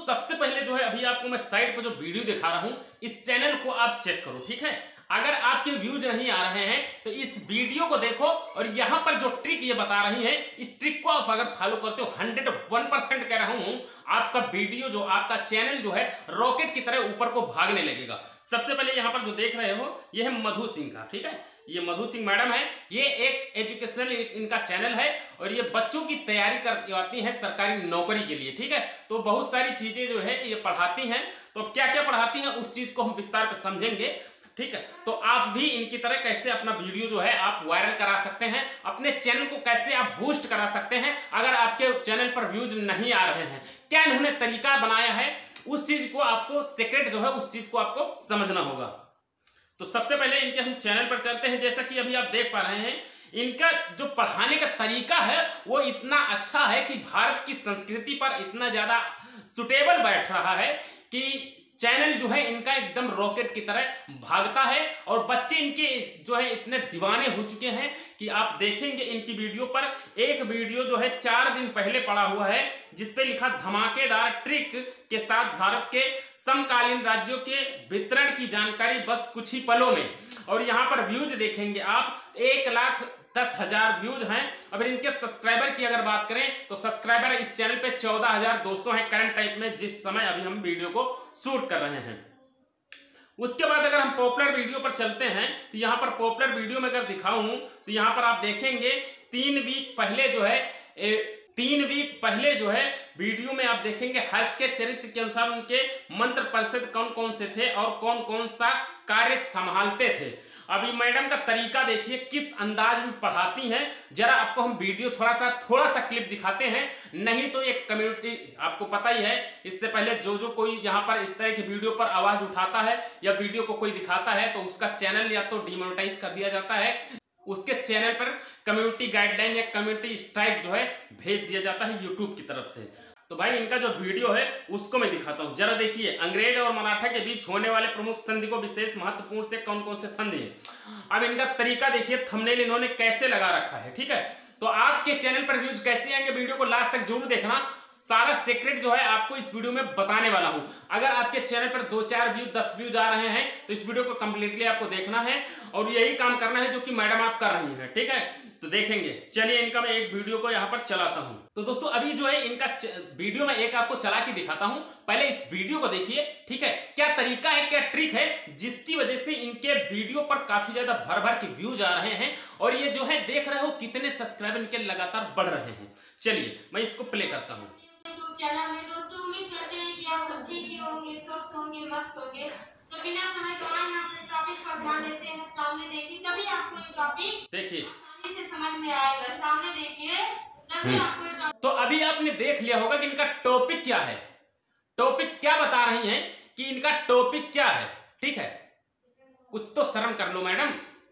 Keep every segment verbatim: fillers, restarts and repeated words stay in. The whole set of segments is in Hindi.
सबसे पहले जो है अभी आपको मैं साइड पर जो वीडियो दिखा रहा हूं, इस चैनल को आप चेक करो, ठीक है। अगर आपके व्यूज नहीं आ रहे हैं तो इस वीडियो को देखो और यहाँ पर जो ट्रिक ये बता रही है, इस ट्रिक को आप अगर फॉलो करते हो, हंड्रेड वन परसेंट कह रहा हूँ, आपका वीडियो जो आपका चैनल जो है रॉकेट की तरह ऊपर को भागने लगेगा। सबसे पहले यहाँ पर जो देख रहे हो ये है मधु सिंह का, ठीक है। ये मधु सिंह मैडम है, ये एक एजुकेशनल इनका चैनल है और ये बच्चों की तैयारी करवाती है सरकारी नौकरी के लिए, ठीक है। तो बहुत सारी चीजें जो है ये पढ़ाती हैं। तो क्या क्या पढ़ाती हैं उस चीज को हम विस्तार पर समझेंगे, ठीक है। तो आप भी इनकी तरह कैसे अपना वीडियो जो है आप वायरल करा सकते हैं, अपने चैनल को कैसे आप बूस्ट करा सकते हैं अगर आपके चैनल पर व्यूज नहीं आ रहे हैं, क्या इन्होंने तरीका बनाया है, उस चीज को आपको सीक्रेट जो है उस चीज को आपको समझना होगा। तो सबसे पहले इनके हम चैनल पर चलते हैं। जैसा कि अभी आप देख पा रहे हैं, इनका जो पढ़ाने का तरीका है वो इतना अच्छा है कि भारत की संस्कृति पर इतना ज्यादा सुटेबल बैठ रहा है कि चैनल जो है इनका एकदम रॉकेट की तरह भागता है और बच्चे इनके जो है इतने दीवाने हो चुके हैं कि आप देखेंगे इनकी वीडियो पर, एक वीडियो जो है चार दिन पहले पड़ा हुआ है जिसपे लिखा धमाकेदार ट्रिक के साथ भारत के समकालीन राज्यों के वितरण की जानकारी बस कुछ ही पलों में। और यहाँ पर व्यूज देखेंगे आप, एक लाख दस हजार व्यूज हैं। अगर इनके सब्सक्राइबर की अगर बात करें तो सब्सक्राइबर इस चैनल पे चौदह हजार दो सौ है करंट टाइप में, जिस समय अभी हम वीडियो को शूट कर रहे हैं। उसके बाद अगर हम पॉपुलर वीडियो पर चलते हैं तो यहाँ पर पॉपुलर वीडियो में अगर दिखाऊं तो यहाँ पर आप देखेंगे तीन वीक पहले जो है ए, तीन वीक पहले जो है वीडियो में आप देखेंगे हर्ष के चरित्र के अनुसार उनके मंत्र परिषद कौन कौन से थे और कौन कौन सा कार्य संभालते थे। अभी मैडम का तरीका देखिए किस अंदाज में पढ़ाती हैं। जरा आपको हम वीडियो थोड़ा सा थोड़ा सा क्लिप दिखाते हैं, नहीं तो एक कम्युनिटी आपको पता ही है, इससे पहले जो जो कोई यहाँ पर इस तरह की वीडियो पर आवाज उठाता है या वीडियो को कोई दिखाता है तो उसका चैनल या तो डिमोनेटाइज कर दिया जाता है, उसके चैनल पर कम्युनिटी गाइडलाइन या कम्युनिटी स्ट्राइक जो है भेज दिया जाता है यूट्यूब की तरफ से। तो भाई इनका जो वीडियो है उसको मैं दिखाता हूं, जरा देखिए। अंग्रेज और मराठा के बीच होने वाले प्रमुख संधि को विशेष महत्वपूर्ण से कौन कौन से संधि है। अब इनका तरीका देखिए, थंबनेल इन्होंने कैसे लगा रखा है, ठीक है। तो आपके चैनल पर व्यूज कैसे आएंगे, वीडियो को लास्ट तक जरूर देखना, सारा सीक्रेट जो है आपको इस वीडियो में बताने वाला हूं। अगर आपके चैनल पर दो चार व्यू दस व्यूज आ रहे हैं तो इस वीडियो को कंप्लीटली आपको देखना है और यही काम करना है जो कि मैडम आप कर रही हैं, ठीक है। तो देखेंगे, चलिए इनका मैं एक वीडियो को यहाँ पर चलाता हूँ। तो दोस्तों अभी जो है इनका वीडियो में एक आपको चला के दिखाता हूँ, पहले इस वीडियो को देखिए, ठीक है। क्या तरीका है, क्या ट्रिक है जिसकी वजह से इनके वीडियो पर काफी ज्यादा भर भर के व्यूज आ रहे हैं और ये जो है देख रहे हो कितने सब्सक्राइबर इनके लगातार बढ़ रहे हैं। चलिए मैं इसको प्ले करता हूँ। चैनल में दोस्तों उम्मीद करते हैं कि आप सब ठीक ही होंगे, स्वस्थ होंगे, मस्त होंगे। तो बिना समय गवाए हम अपने टॉपिक पर ध्यान देते हैं। सामने देखिए तभी आपको ये टॉपिक देखिए आसानी से समझ में आएगा। सामने देखिए तभी आपको ये टॉपिक। तो अभी आपने देख लिया होगा कि इनका टॉपिक क्या है, टॉपिक क्या बता रही हैं कि इनका टॉपिक क्या है, ठीक है। कुछ तो शर्म कर लो मैडम,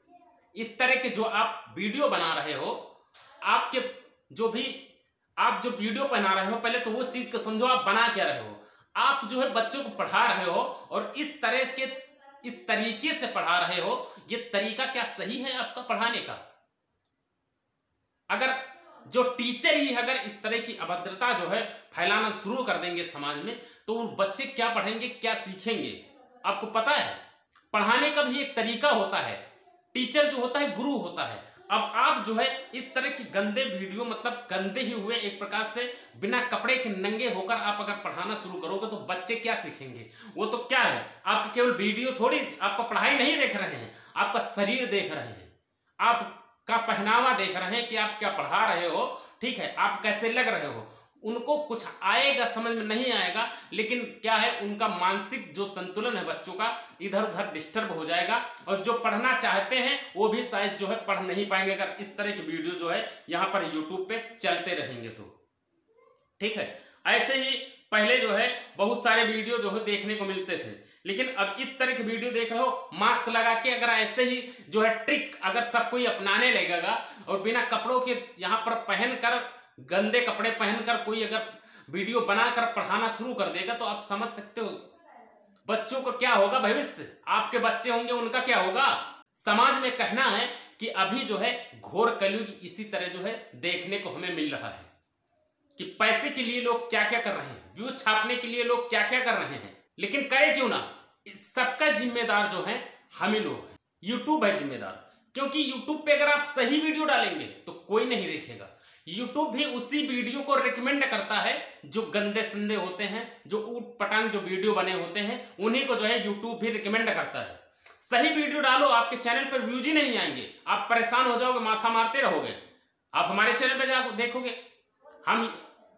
इस तरह के जो आप वीडियो बना रहे हो, आपके जो भी आप जो वीडियो बना रहे हो पहले तो वो चीज को समझो, आप बना क्या रहे हो। आप जो है बच्चों को पढ़ा रहे हो और इस तरह के इस तरीके से पढ़ा रहे हो, ये तरीका क्या सही है आपका पढ़ाने का? अगर जो टीचर ही अगर इस तरह की अभद्रता जो है फैलाना शुरू कर देंगे समाज में तो वो बच्चे क्या पढ़ेंगे, क्या सीखेंगे? आपको पता है पढ़ाने का भी एक तरीका होता है, टीचर जो होता है गुरु होता है। अब आप जो है इस तरह की गंदे वीडियो, मतलब गंदे ही हुए एक प्रकार से बिना कपड़े के नंगे होकर आप अगर पढ़ाना शुरू करोगे तो बच्चे क्या सीखेंगे? वो तो क्या है, आपका केवल वीडियो थोड़ी, आपका पढ़ाई नहीं देख रहे हैं, आपका शरीर देख रहे हैं, आपका पहनावा देख रहे हैं कि आप क्या पढ़ा रहे हो, ठीक है, आप कैसे लग रहे हो। उनको कुछ आएगा समझ में नहीं आएगा, लेकिन क्या है उनका मानसिक जो संतुलन है बच्चों का इधर उधर डिस्टर्ब हो जाएगा और जो पढ़ना चाहते हैं वो भी शायद जो है पढ़ नहीं पाएंगे अगर इस तरह के वीडियो जो है यहाँ पर यूट्यूब पे चलते रहेंगे तो, ठीक है। ऐसे ही पहले जो है बहुत सारे वीडियो जो है देखने को मिलते थे, लेकिन अब इस तरह के वीडियो देख रहे हो मास्क लगा के, अगर ऐसे ही जो है ट्रिक अगर सब कोई अपनाने लगेगा और बिना कपड़ों के यहाँ पर पहनकर, गंदे कपड़े पहनकर कोई अगर वीडियो बनाकर पढ़ाना शुरू कर देगा तो आप समझ सकते हो बच्चों को क्या होगा भविष्य। आपके बच्चे होंगे उनका क्या होगा। समाज में कहना है कि अभी जो है घोर कलयुग इसी तरह जो है देखने को हमें मिल रहा है। कि पैसे के लिए लोग क्या क्या कर रहे हैं, व्यूज छापने के लिए लोग क्या क्या कर रहे हैं, लेकिन करें क्यों ना। इस सबका जिम्मेदार जो है हम ही लोग हैं, यूट्यूब है जिम्मेदार। क्योंकि यूट्यूब पे अगर आप सही वीडियो डालेंगे तो कोई नहीं देखेगा। यूट्यूब भी उसी वीडियो को रिकमेंड करता है जो गंदे संदे होते हैं, जो ऊट पटांग जो वीडियो बने होते हैं, उन्हीं को जो है यूट्यूब भी रिकमेंड करता है। सही वीडियो डालो, आपके चैनल पर व्यूज ही नहीं आएंगे, आप परेशान हो जाओगे, माथा मारते रहोगे। आप हमारे चैनल पर जाकर देखोगे, हम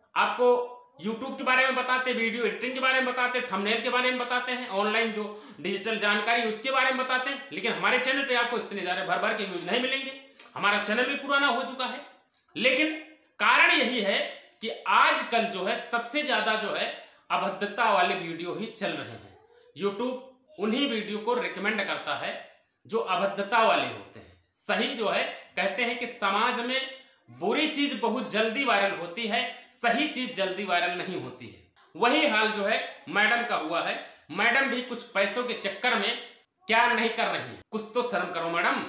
आपको यूट्यूब के बारे में बताते, वीडियो एडिटिंग के बारे में बताते, थंबनेल के बारे में बताते हैं, ऑनलाइन जो डिजिटल जानकारी उसके बारे में बताते हैं, लेकिन हमारे चैनल पे आपको इतने ज्यादा भर भर के व्यूज नहीं मिलेंगे। हमारा चैनल भी पुराना हो चुका है, लेकिन कारण यही है कि आजकल जो है सबसे ज्यादा जो है अभद्रता वाले वीडियो ही चल रहे हैं। यूट्यूब उन्हीं वीडियो को रिकमेंड करता है जो अभद्रता वाले होते हैं। सही जो है कहते हैं कि समाज में बुरी चीज बहुत जल्दी वायरल होती है, सही चीज जल्दी वायरल नहीं होती है। वही हाल जो है मैडम का हुआ है। मैडम भी कुछ पैसों के चक्कर में क्या नहीं कर रही है, कुछ तो शर्म करो मैडम।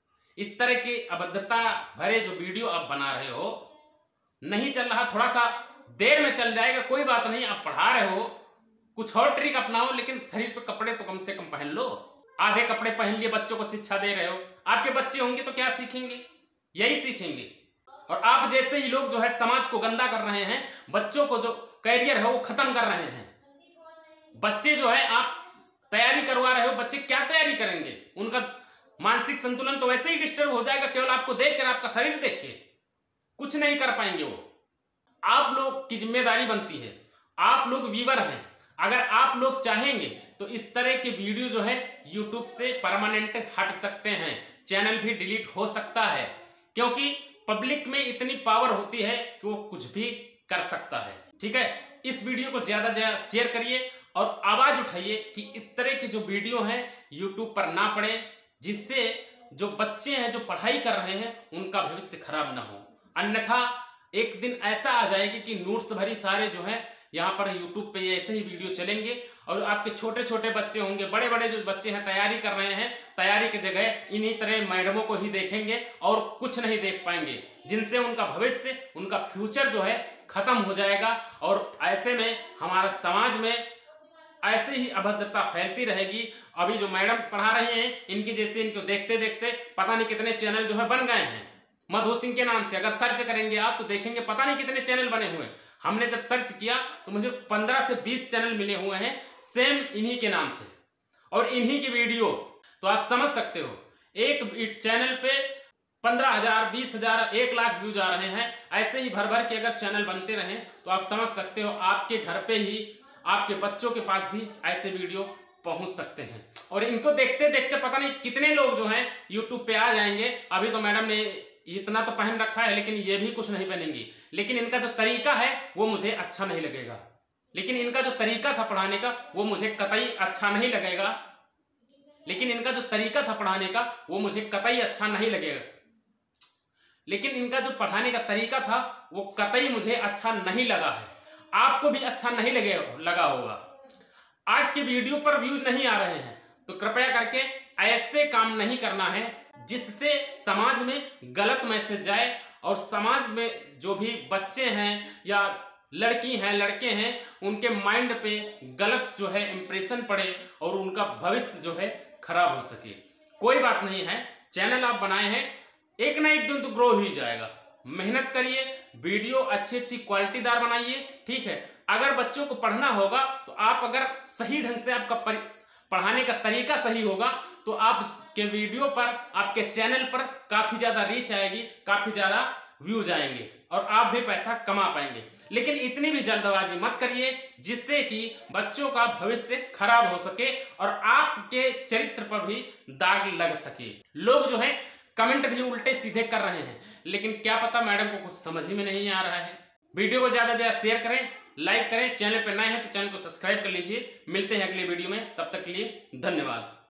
इस तरह की अभद्रता भरे जो वीडियो आप बना रहे हो, नहीं चल रहा, थोड़ा सा देर में चल जाएगा, कोई बात नहीं। आप पढ़ा रहे हो, कुछ और ट्रिक अपनाओ, लेकिन शरीर पे कपड़े तो कम से कम पहन लो। आधे कपड़े पहन लिए बच्चों को शिक्षा दे रहे हो, आपके बच्चे होंगे तो क्या सीखेंगे, यही सीखेंगे। और आप जैसे ही लोग जो है समाज को गंदा कर रहे हैं, बच्चों को जो कैरियर है वो खत्म कर रहे हैं। बच्चे जो है आप तैयारी करवा रहे हो, बच्चे क्या तैयारी करेंगे, उनका मानसिक संतुलन तो वैसे ही डिस्टर्ब हो जाएगा, केवल आपको देखकर, आपका शरीर देख के कुछ नहीं कर पाएंगे वो। आप लोग की जिम्मेदारी बनती है, आप लोग व्यूअर हैं, अगर आप लोग चाहेंगे तो इस तरह के वीडियो जो है यूट्यूब से परमानेंट हट सकते हैं, चैनल भी डिलीट हो सकता है, क्योंकि पब्लिक में इतनी पावर होती है कि वो कुछ भी कर सकता है। ठीक है, इस वीडियो को ज्यादा ज्यादा शेयर करिए और आवाज उठाइए कि इस तरह की जो वीडियो हैं यूट्यूब पर ना पड़े, जिससे जो बच्चे हैं जो पढ़ाई कर रहे हैं उनका भविष्य खराब ना हो। अन्यथा एक दिन ऐसा आ जाएगी कि नोट्स भरी सारे जो है यहाँ पर यूट्यूब पे ऐसे ही वीडियो चलेंगे और आपके छोटे छोटे बच्चे होंगे, बड़े बड़े जो बच्चे हैं तैयारी कर रहे हैं, तैयारी की जगह इन्हीं तरह मैडमों को ही देखेंगे और कुछ नहीं देख पाएंगे, जिनसे उनका भविष्य, उनका फ्यूचर जो है खत्म हो जाएगा। और ऐसे में हमारा समाज में ऐसे ही अभद्रता फैलती रहेगी। अभी जो मैडम पढ़ा रहे हैं, इनकी जैसे इनको देखते देखते पता नहीं कितने चैनल जो है बन गए हैं मधु सिंह के नाम से। अगर सर्च करेंगे आप तो देखेंगे पता नहीं कितने चैनल बने हुए हैं। हमने जब सर्च किया तो मुझे पंद्रह से बीस चैनल मिले हुए हैं सेम इन्हीं के नाम से और इन्हीं की वीडियो। तो आप समझ सकते हो, एक चैनल पे पंद्रह हजार, बीस हजार, एक लाख व्यूज आ रहे हैं। ऐसे ही भर भर के अगर चैनल बनते रहें तो आप समझ सकते हो आपके घर पे ही, आपके बच्चों के पास भी ऐसे वीडियो पहुंच सकते हैं। और इनको देखते देखते पता नहीं कितने लोग जो हैं यूट्यूब पे आ जाएंगे। अभी तो मैडम ने इतना तो पहन रखा है, लेकिन ये भी कुछ नहीं पहनेंगी। लेकिन इनका जो तरीका है वो मुझे अच्छा नहीं लगेगा। लेकिन इनका जो तरीका था पढ़ाने का वो मुझे कतई अच्छा नहीं लगेगा। लेकिन इनका जो तरीका था पढ़ाने का वो मुझे कतई अच्छा नहीं लगेगा। लेकिन इनका जो पढ़ाने का तरीका था वो कतई मुझे अच्छा नहीं लगा है। आपको भी अच्छा नहीं लगे लगा होगा। आज की वीडियो पर व्यूज नहीं आ रहे हैं तो कृपया करके ऐसे काम नहीं करना है जिससे समाज में गलत मैसेज जाए और समाज में जो भी बच्चे हैं या लड़की हैं, लड़के हैं, उनके माइंड पे गलत जो है इंप्रेशन पड़े और उनका भविष्य जो है खराब हो सके। कोई बात नहीं है, चैनल आप बनाए हैं, एक ना एक दिन तो ग्रो ही जाएगा। मेहनत करिए, वीडियो अच्छी अच्छी क्वालिटीदार बनाइए। ठीक है, अगर बच्चों को पढ़ना होगा तो आप अगर सही ढंग से आपका पढ़ाने का तरीका सही होगा तो आपके वीडियो पर, आपके चैनल पर काफी ज्यादा रीच आएगी, काफी ज्यादा व्यूज आएंगे और आप भी पैसा कमा पाएंगे। लेकिन इतनी भी जल्दबाजी मत करिए जिससे कि बच्चों का भविष्य खराब हो सके और आपके चरित्र पर भी दाग लग सके। लोग जो है कमेंट भी उल्टे सीधे कर रहे हैं, लेकिन क्या पता मैडम को कुछ समझ ही में नहीं आ रहा है। वीडियो को ज्यादा ज्यादा शेयर करें, लाइक करें, चैनल पर नए हैं तो चैनल को सब्सक्राइब कर लीजिए। मिलते हैं अगले वीडियो में, तब तक के लिए धन्यवाद।